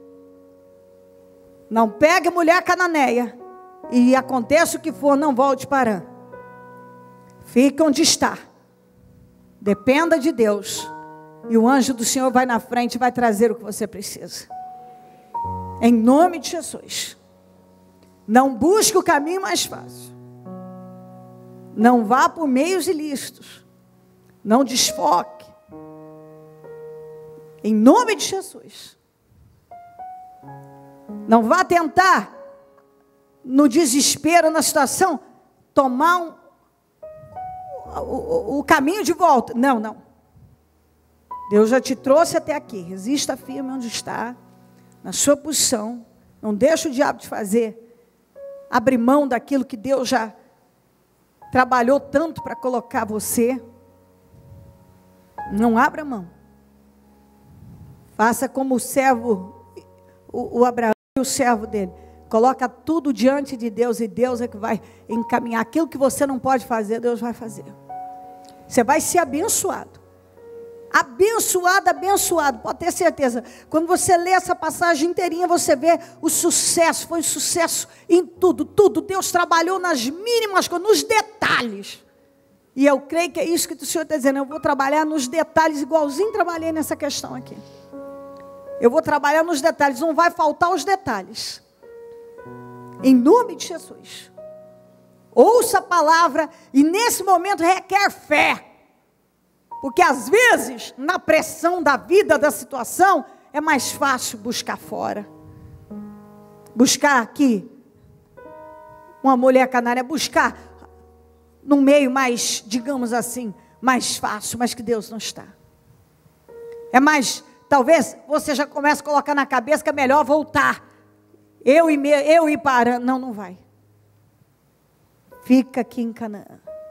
Não pegue mulher cananeia e aconteça o que for, não volte para. Fique onde está. Dependa de Deus. E o anjo do Senhor vai na frente e vai trazer o que você precisa. Em nome de Jesus. Não busque o caminho mais fácil. Não vá por meios ilícitos. Não desfoque. Em nome de Jesus. Não vá tentar, no desespero, na situação, tomar um, o, o, o caminho de volta. Não, não. Deus já te trouxe até aqui. Resista firme onde está, na sua posição. Não deixe o diabo te fazer abrir mão daquilo que Deus já trabalhou tanto para colocar você. Não abra mão. Faça como o servo, o, o Abraão e o servo dele. Coloca tudo diante de Deus e Deus é que vai encaminhar. Aquilo que você não pode fazer, Deus vai fazer. Você vai ser abençoado. Abençoado, abençoado, pode ter certeza. Quando você lê essa passagem inteirinha, você vê o sucesso. Foi um sucesso em tudo, tudo. Deus trabalhou nas mínimas coisas, nos detalhes. E eu creio que é isso que o Senhor está dizendo. Eu vou trabalhar nos detalhes, igualzinho trabalhei nessa questão aqui. Eu vou trabalhar nos detalhes, não vai faltar os detalhes. Em nome de Jesus. Ouça a palavra e nesse momento requer fé. Porque às vezes, na pressão da vida, da situação, é mais fácil buscar fora. Buscar aqui, uma mulher canária, buscar num meio mais, digamos assim, mais fácil, mas que Deus não está. É mais, talvez você já comece a colocar na cabeça que é melhor voltar. Eu e, me, eu ir para, não, não vai. Fica aqui em Canaã.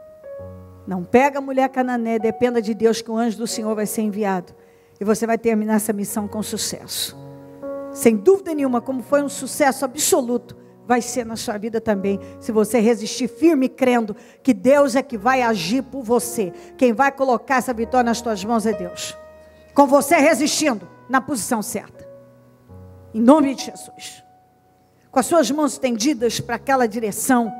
Não pega a mulher cananeia, dependa de Deus que o anjo do Senhor vai ser enviado. E você vai terminar essa missão com sucesso. Sem dúvida nenhuma, como foi um sucesso absoluto, vai ser na sua vida também, se você resistir firme crendo que Deus é que vai agir por você. Quem vai colocar essa vitória nas tuas mãos é Deus. Com você resistindo na posição certa. Em nome de Jesus. Com as suas mãos estendidas para aquela direção.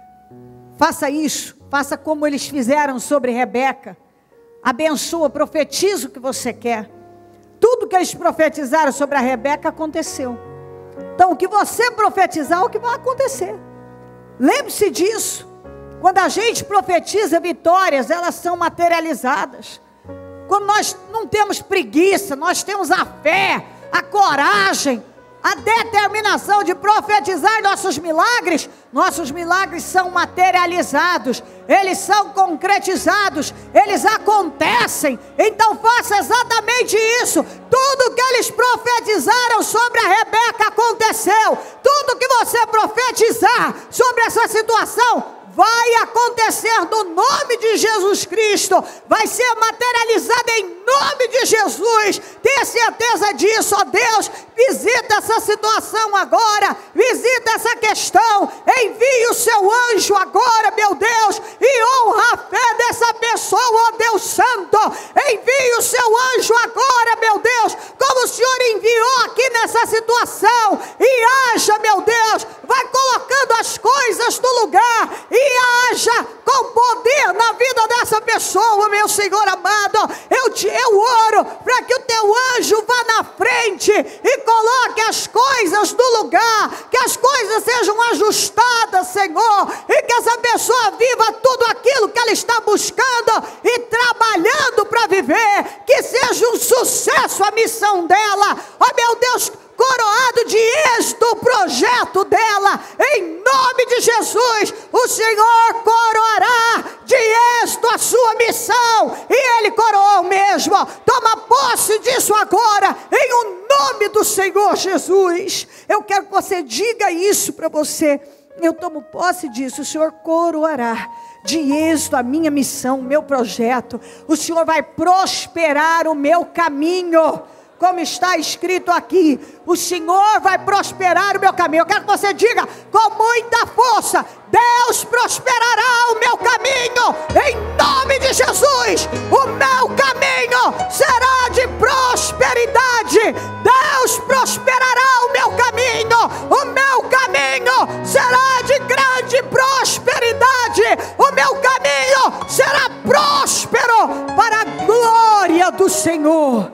Faça isso, faça como eles fizeram sobre Rebeca. Abençoa, profetiza o que você quer. Tudo que eles profetizaram sobre a Rebeca aconteceu. Então o que você profetizar é o que vai acontecer. Lembre-se disso. Quando a gente profetiza vitórias, elas são materializadas. Quando nós não temos preguiça, nós temos a fé, a coragem, a determinação de profetizar nossos milagres, nossos milagres são materializados, eles são concretizados, eles acontecem. Então faça exatamente isso. Tudo que eles profetizaram sobre a Rebeca aconteceu. Tudo que você profetizar sobre essa situação vai acontecer no nome de Jesus Cristo, vai ser materializado em nome de Jesus. Tenha certeza disso, ó Deus. Visita essa situação agora, visita essa questão, envie o seu anjo agora, meu Deus, e honra a fé dessa pessoa, ó Deus Santo. Envie o seu anjo agora, meu Deus, como o Senhor enviou aqui nessa situação, e haja, meu Deus, vai colocando as coisas no lugar, e haja com poder na vida dessa pessoa, meu Senhor amado. Eu te eu oro para que o teu anjo vá na frente e coloque as coisas no lugar, que as coisas sejam ajustadas, Senhor, e que essa pessoa viva tudo aquilo que ela está buscando e trabalhando para viver, que seja um sucesso a missão dela, ó meu Deus, coroado de êxito o projeto dela, em nome de Jesus. O Senhor coroará de êxito a sua missão, e Ele coroou mesmo. Toma posse disso agora, em o nome do Senhor Jesus. Eu quero que você diga isso para você. Eu tomo posse disso. O Senhor coroará de êxito a minha missão, o meu projeto. O Senhor vai prosperar o meu caminho. Como está escrito aqui, o Senhor vai prosperar o meu caminho. Eu quero que você diga com muita força: Deus prosperará o meu caminho, em nome de Jesus. O meu caminho será de prosperidade. Deus prosperará o meu caminho. O meu caminho será de grande prosperidade. O meu caminho será próspero para a glória do Senhor.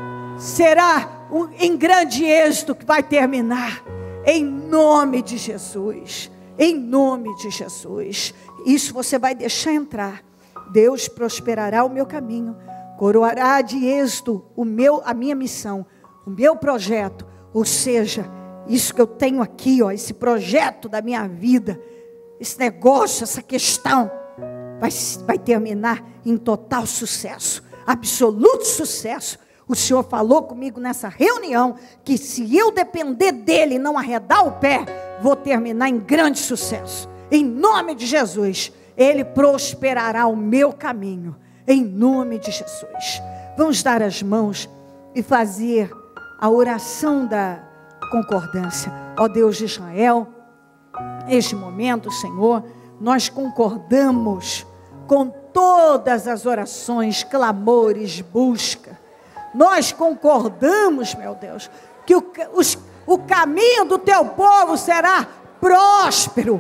Será um, em grande êxito que vai terminar, em nome de Jesus, em nome de Jesus. Isso você vai deixar entrar. Deus prosperará o meu caminho, coroará de êxito o meu, a minha missão, o meu projeto, ou seja, isso que eu tenho aqui, ó, esse projeto da minha vida, esse negócio, essa questão, vai, vai terminar em total sucesso, absoluto sucesso. O Senhor falou comigo nessa reunião que se eu depender dEle e não arredar o pé, vou terminar em grande sucesso. Em nome de Jesus, Ele prosperará o meu caminho. Em nome de Jesus. Vamos dar as mãos e fazer a oração da concordância. Ó Deus de Israel, neste momento, Senhor, nós concordamos com todas as orações, clamores, busca. Nós concordamos, meu Deus, que o, os, o caminho do teu povo será próspero,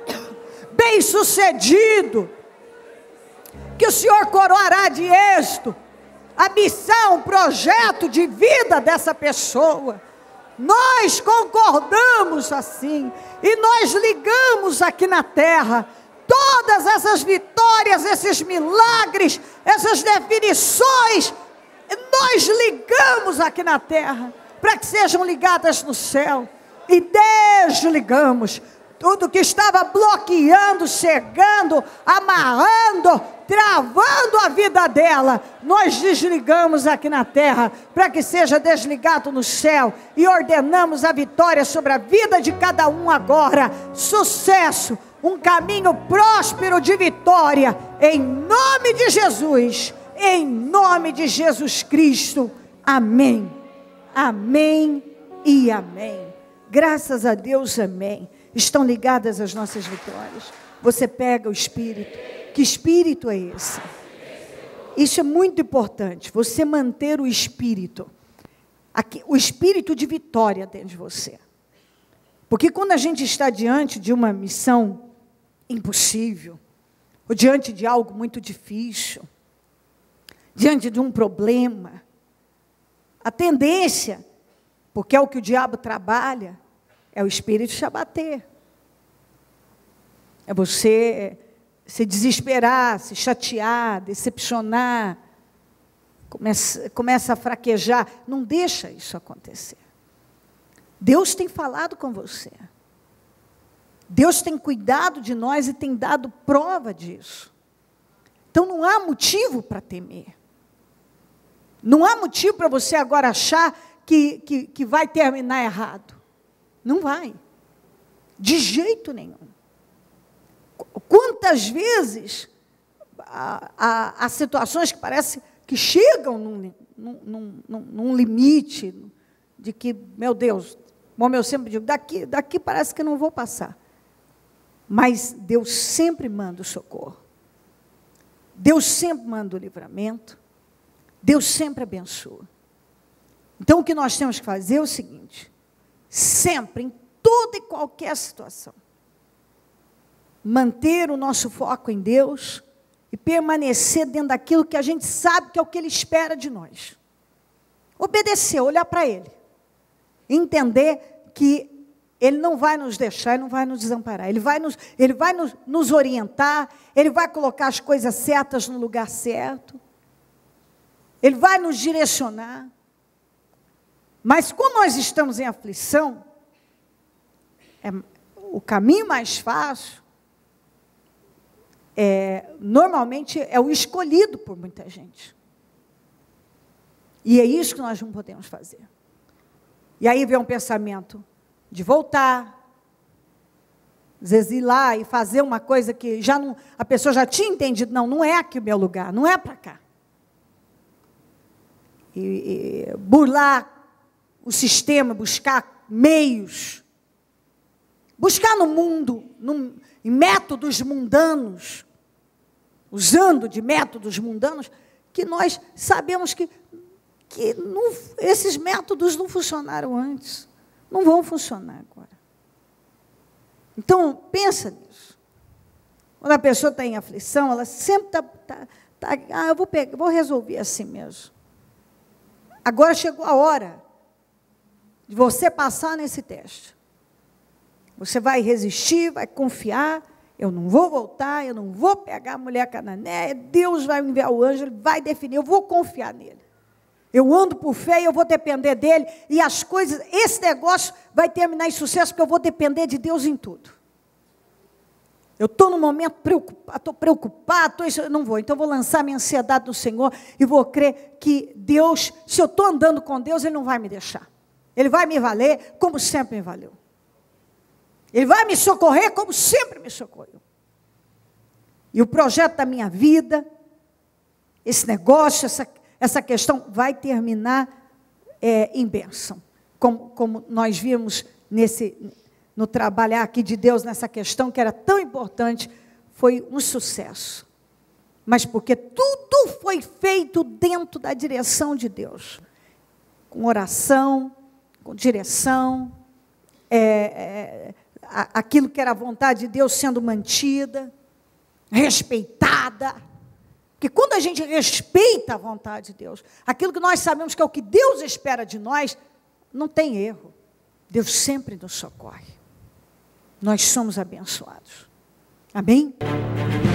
bem sucedido, que o Senhor coroará de êxito a missão, o projeto de vida dessa pessoa. Nós concordamos assim, e nós ligamos aqui na terra todas essas vitórias, esses milagres, essas definições, nós ligamos aqui na terra, para que sejam ligadas no céu, e desligamos tudo que estava bloqueando, cegando, amarrando, travando a vida dela. Nós desligamos aqui na terra, para que seja desligado no céu, e ordenamos a vitória sobre a vida de cada um agora. Sucesso, um caminho próspero de vitória, em nome de Jesus, em nome de Jesus Cristo. Amém, amém e amém. Graças a Deus, amém. Estão ligadas as nossas vitórias. Você pega o Espírito. Que Espírito é esse? Isso é muito importante, você manter o Espírito, aqui, o Espírito de vitória dentro de você. Porque quando a gente está diante de uma missão impossível, ou diante de algo muito difícil, diante de um problema, a tendência, porque é o que o diabo trabalha, é o espírito te abater. É você se desesperar, se chatear, decepcionar, começa, começa a fraquejar. Não deixa isso acontecer. Deus tem falado com você. Deus tem cuidado de nós e tem dado prova disso. Então não há motivo para temer. Não há motivo para você agora achar que, que, que vai terminar errado. Não vai. De jeito nenhum. Quantas vezes há, há, há situações que parece que chegam num, num, num, num limite de que, meu Deus, como eu sempre digo, daqui, daqui parece que não vou passar. Mas Deus sempre manda o socorro. Deus sempre manda o livramento. Deus sempre abençoa. Então, o que nós temos que fazer é o seguinte: sempre, em toda e qualquer situação, manter o nosso foco em Deus e permanecer dentro daquilo que a gente sabe que é o que Ele espera de nós. Obedecer, olhar para Ele. Entender que Ele não vai nos deixar, Ele não vai nos desamparar. Ele vai nos, ele vai nos, nos orientar, Ele vai colocar as coisas certas no lugar certo. Ele vai nos direcionar. Mas quando nós estamos em aflição, é, o caminho mais fácil, é, normalmente é o escolhido por muita gente. E é isso que nós não podemos fazer. E aí vem um pensamento de voltar, às vezes ir lá e fazer uma coisa que já não, a pessoa já tinha entendido, não, não é aqui o meu lugar, não é para cá. E, e burlar o sistema, buscar meios, buscar no mundo, num, em métodos mundanos, usando de métodos mundanos, que nós sabemos que, que não, esses métodos não funcionaram antes, não vão funcionar agora. Então, pensa nisso. Quando a pessoa está em aflição, ela sempre está, tá, tá, ah, eu vou, pegar, vou resolver assim mesmo. Agora chegou a hora de você passar nesse teste. Você vai resistir, vai confiar, eu não vou voltar, eu não vou pegar a mulher cananeia, Deus vai enviar o anjo, Ele vai definir, eu vou confiar nele. Eu ando por fé e eu vou depender dele, e as coisas, esse negócio vai terminar em sucesso, porque eu vou depender de Deus em tudo. Eu estou no momento preocupado, estou preocupado, tô, eu não vou, então eu vou lançar minha ansiedade no Senhor, e vou crer que Deus, se eu estou andando com Deus, Ele não vai me deixar. Ele vai me valer como sempre me valeu. Ele vai me socorrer como sempre me socorreu. E o projeto da minha vida, esse negócio, essa, essa questão, vai terminar é, em bênção. Como, como nós vimos nesse, no trabalhar aqui de Deus, nessa questão que era tão importante, foi um sucesso. Mas porque tudo foi feito dentro da direção de Deus. Com oração, com direção, é, é, aquilo que era a vontade de Deus sendo mantida, respeitada, Porque quando a gente respeita a vontade de Deus, aquilo que nós sabemos que é o que Deus espera de nós, não tem erro. Deus sempre nos socorre. Nós somos abençoados. Amém?